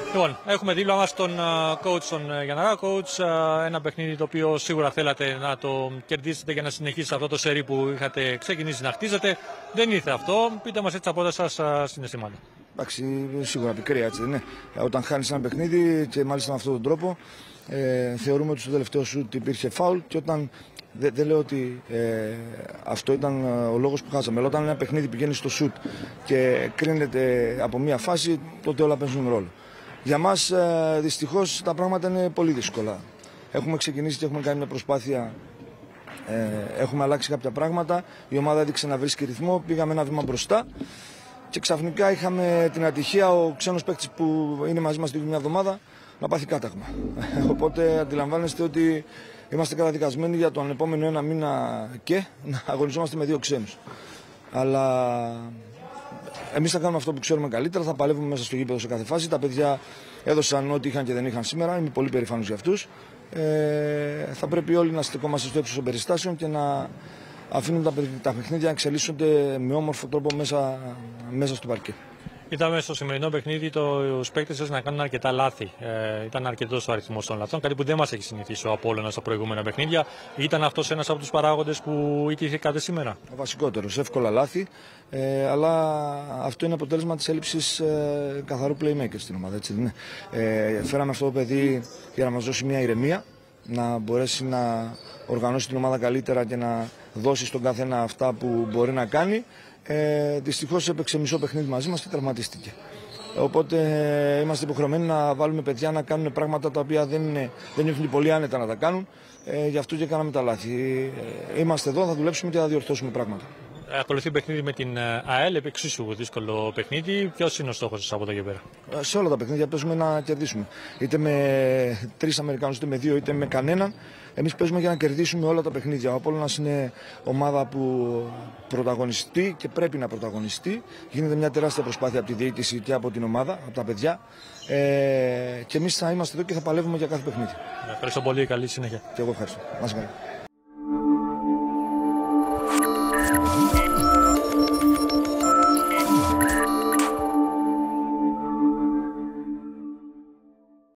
Λοιπόν, έχουμε δίπλα μας τον coach, τον Γιανναρά. Coach, ένα παιχνίδι το οποίο σίγουρα θέλατε να το κερδίσετε για να συνεχίσετε αυτό το σερί που είχατε ξεκινήσει να χτίζετε. Δεν ήρθε αυτό. Πείτε μας έτσι από όλα σας συναισθήματα. Εντάξει, σίγουρα πικρία, έτσι δεν είναι. Όταν χάνεις ένα παιχνίδι και μάλιστα με αυτόν τον τρόπο, θεωρούμε ότι στο τελευταίο σουτ υπήρχε φάουλ και όταν. Δεν λέω ότι αυτό ήταν ο λόγος που χάσαμε. Αλλά όταν ένα παιχνίδι πηγαίνει στο σουτ και κρίνεται από μία φάση, τότε όλα παίζουν ρόλο. Για μας δυστυχώς τα πράγματα είναι πολύ δύσκολα. Έχουμε ξεκινήσει και έχουμε κάνει μια προσπάθεια, έχουμε αλλάξει κάποια πράγματα. Η ομάδα έδειξε να βρίσκει ρυθμό, πήγαμε ένα βήμα μπροστά και ξαφνικά είχαμε την ατυχία ο ξένος παίκτης που είναι μαζί μας την μια εβδομάδα να πάθει κάταγμα. Οπότε αντιλαμβάνεστε ότι είμαστε καταδικασμένοι για τον επόμενο ένα μήνα και να αγωνιζόμαστε με δύο ξένους. Αλλά εμείς θα κάνουμε αυτό που ξέρουμε καλύτερα, θα παλεύουμε μέσα στο γήπεδο σε κάθε φάση. Τα παιδιά έδωσαν ό,τι είχαν και δεν είχαν σήμερα, είμαι πολύ περήφανος για αυτούς. Θα πρέπει όλοι να στεκόμαστε στο ύψος των περιστάσεων και να αφήνουν τα παιχνίδια να εξελίσσονται με όμορφο τρόπο μέσα στο παρκέ. Είδαμε στο σημερινό παιχνίδι τους παίκτες σας να κάνουν αρκετά λάθη. Ήταν αρκετός ο αριθμός των λαθών, κάτι που δεν μας έχει συνηθίσει ο Απόλλωνας στα προηγούμενα παιχνίδια. Ήταν αυτός ένας από τους παράγοντες που ιτήθηκατε σήμερα? Ο βασικότερος, εύκολα λάθη, αλλά αυτό είναι αποτέλεσμα της έλλειψης καθαρού playmaker στην ομάδα. Έτσι, δεν είναι. Φέραμε αυτό το παιδί για να μας δώσει μια ηρεμία, να μπορέσει να οργανώσει την ομάδα καλύτερα και να δώσει στον καθένα αυτά που μπορεί να κάνει. Δυστυχώς έπαιξε μισό παιχνίδι μαζί μας και τραυματίστηκε. Οπότε είμαστε υποχρεωμένοι να βάλουμε παιδιά να κάνουν πράγματα τα οποία δεν νιώθουν πολύ άνετα να τα κάνουν. Γι' αυτό και κάναμε τα λάθη. Είμαστε εδώ, θα δουλέψουμε και θα διορθώσουμε πράγματα. Ακολουθεί παιχνίδι με την ΑΕΛ, εξίσου δύσκολο παιχνίδι. Ποιος είναι ο στόχος σας από εδώ και πέρα? Σε όλα τα παιχνίδια παίζουμε να κερδίσουμε. Είτε με 3 Αμερικάνους, είτε με 2, είτε με κανέναν. Εμείς παίζουμε για να κερδίσουμε όλα τα παιχνίδια. Ο Απόλλωνας είναι ομάδα που πρωταγωνιστεί και πρέπει να πρωταγωνιστεί. Γίνεται μια τεράστια προσπάθεια από τη διοίκηση και από την ομάδα, από τα παιδιά. Και εμείς θα είμαστε εδώ και θα παλεύουμε για κάθε παιχνίδι. Ευχαριστώ πολύ, καλή συνέχεια. Και εγώ ευχαριστώ. Να είστε καλά.